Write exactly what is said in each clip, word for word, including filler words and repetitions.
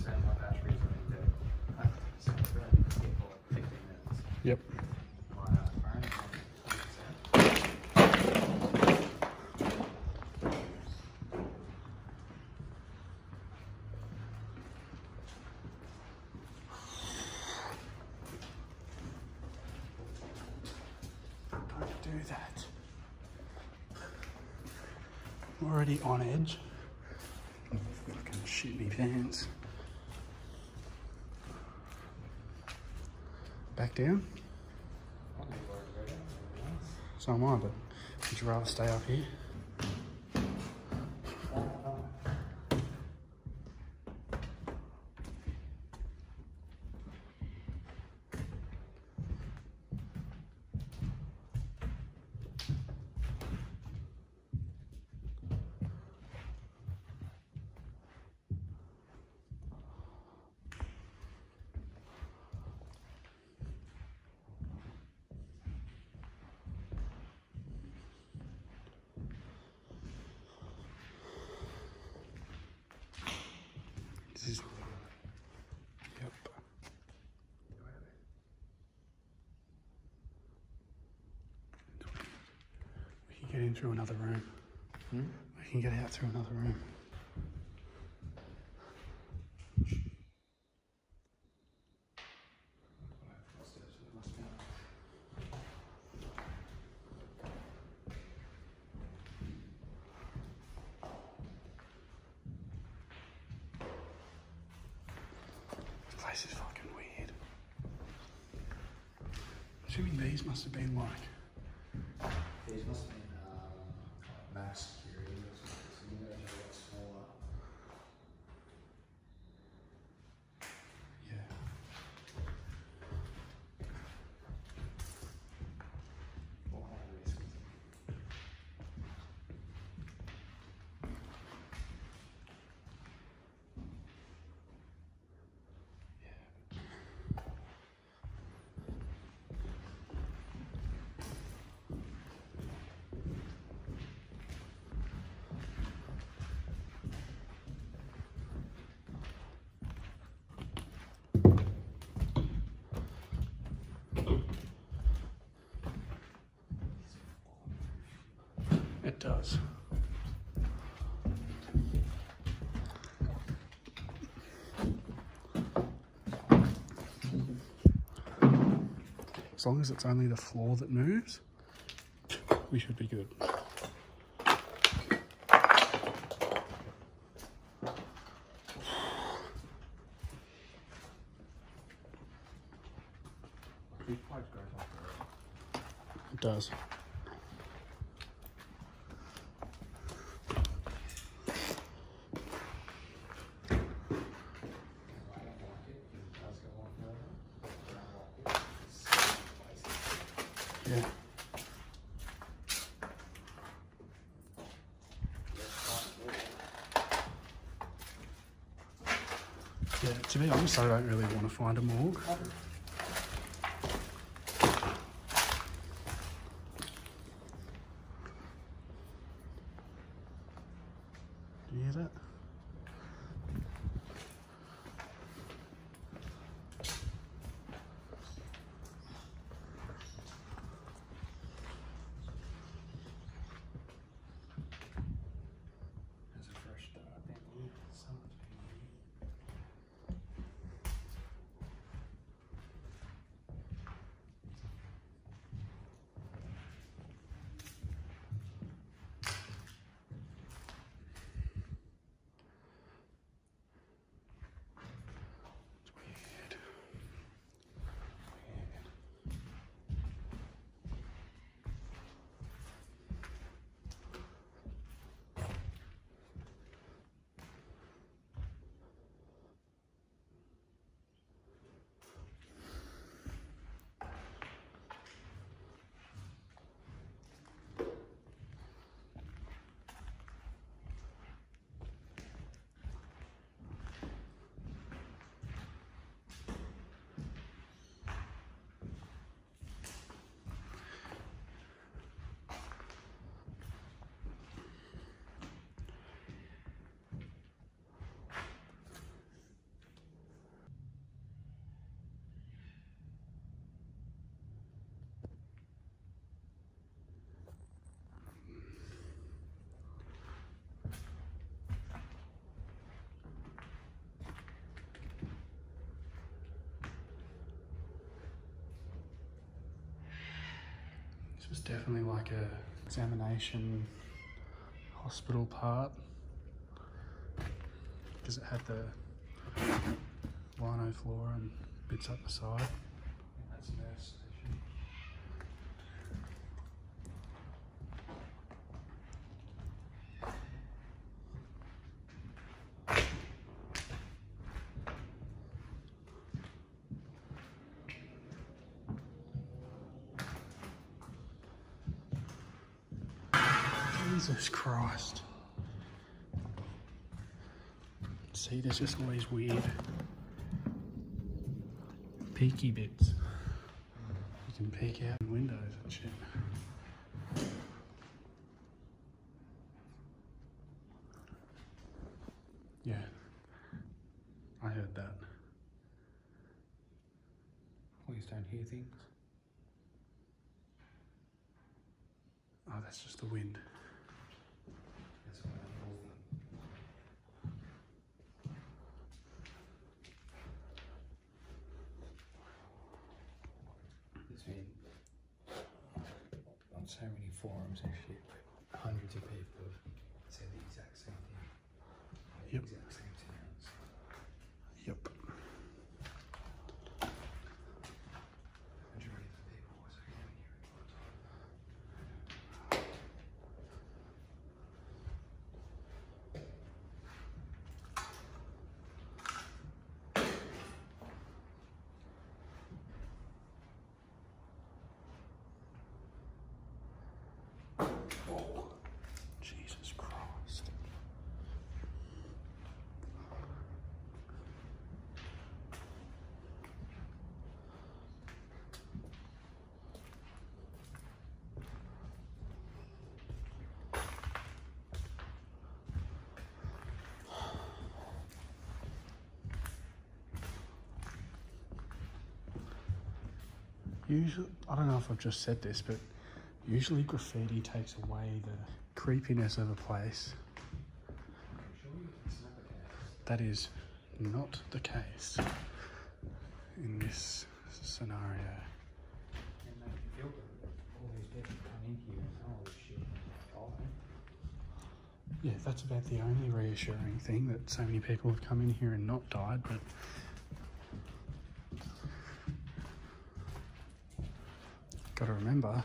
percent, my battery's running dead. I have to really be for fifteen minutes. Yep. My uh, phone is on twenty percent. Don't do that. I'm already on edge. Fucking shit me pants. Back down? So am I, but would you rather stay up here? This is, yep. We can get in through another room. Hmm? We can get out through another room. This is fucking weird. Assuming these must have been like. These must have been um, max security or something, so you know they're a lot smaller. Yeah. What high risk is it? It does. As long as it's only the floor that moves, we should be good. It does. Yeah. Yeah, to be honest, I don't really want to find a morgue. Do you hear that? This was definitely like a examination hospital part because it had the lino floor and bits up the side. And that's nurse station. Jesus Christ. See, there's just all these weird peeky bits. You can peek out in windows and shit. Yeah, I heard that. Please don't hear things. Oh, that's just the wind. That's what I'm holding. There's been on so many forums and shit, hundreds of people have said the exact same thing. Yep. The exact same sounds. Yep. Majority of the people was okay when you Oh, Jesus Christ. Usually, I don't know if I've just said this, but usually graffiti takes away the creepiness of a place. Surely it's not the case. That is not the case in this scenario. And make you feel good that all these people come in here and oh shit, oh, Yeah, that's about the only reassuring thing, that so many people have come in here and not died, but gotta remember,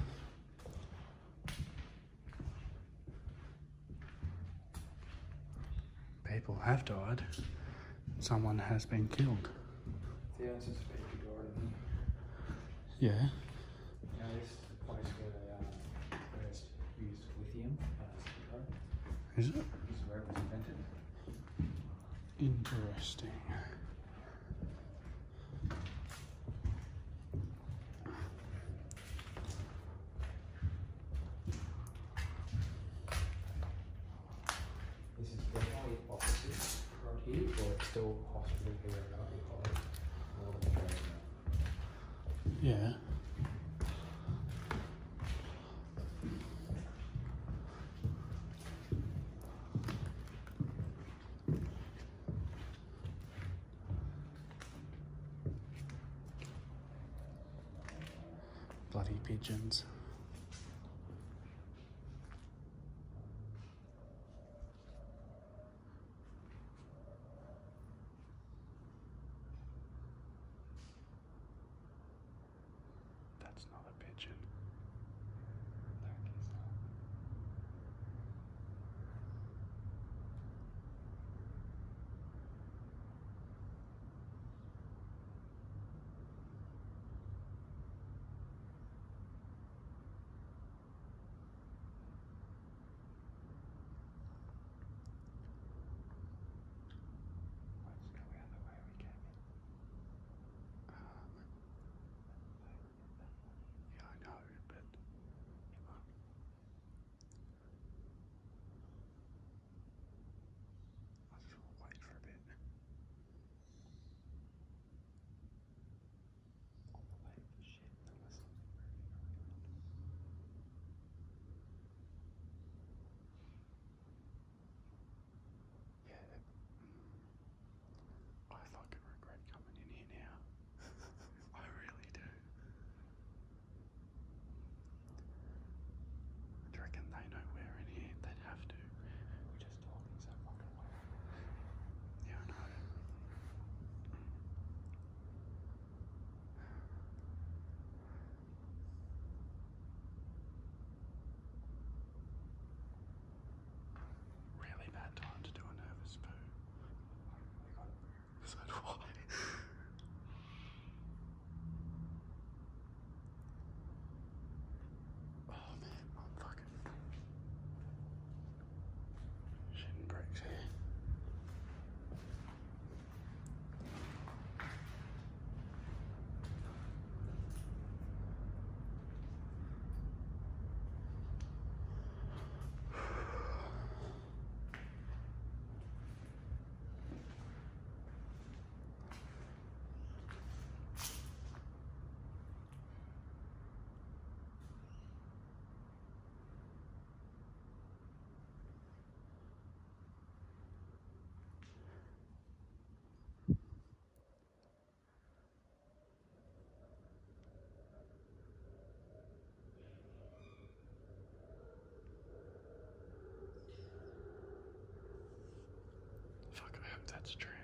people have died. Someone has been killed. thousands of people died in here. Yeah. Now this is the place where they uh, first used lithium. Uh, Is it? this is where it was invented. Interesting. This is definitely offices right here, or it's still hospital here and not your college. More than fair enough. Yeah. Bloody pigeons. That's not a pigeon. No, it's not. That's true.